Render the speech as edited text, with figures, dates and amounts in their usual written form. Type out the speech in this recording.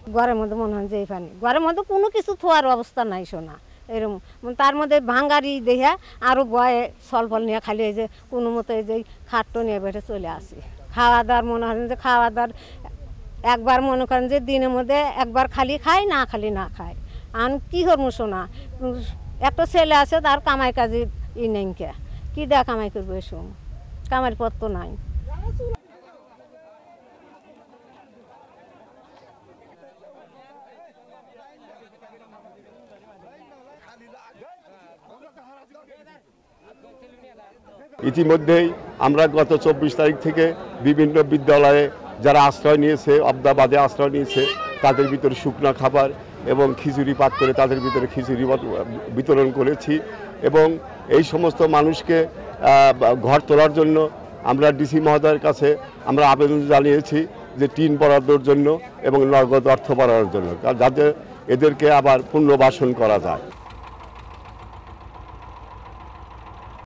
ঘরের মধ্যে মনে হয় যে এই পানি, ঘরের মধ্যে কোনো কিছু থোয়ার অবস্থা নাই শোনা, এরকম তার মধ্যে ভাঙ্গারি দেখে আরও ভয়ে ফল নিয়ে খালি এই যে কোনো মতো এই যে খাটটো নিয়ে বেঠে চলে আসি। খাওয়া দাওয়ার মনে হয় যে খাওয়া দাওয়ার একবার মনে করেন যে দিনের মধ্যে একবার খালি খাই, না খালি না খায়। আর কী করবো শোনা, একটা ছেলে আছে তার কামাই কাজে নেই, কি দেয়া কামাই করবো এসব, কামাইয়ের পথ তো নাই। ইতিমধ্যেই আমরা গত 24 তারিখ থেকে বিভিন্ন বিদ্যালয়ে যারা আশ্রয় নিয়েছে, অবদাবাদে আশ্রয় নিয়েছে, তাদের ভিতরে শুকনো খাবার এবং খিচুড়ি পাক করে তাদের ভিতরে খিচুড়ি বিতরণ করেছি। এবং এই সমস্ত মানুষকে ঘর তোলার জন্য আমরা ডিসি মহোদয়ের কাছে আমরা আবেদন জানিয়েছি যে টিন বরাদ্দর জন্য এবং নগদ অর্থ বরাদ্দর জন্য, যাতে এদেরকে আবার পুনর্বাসন করা যায়।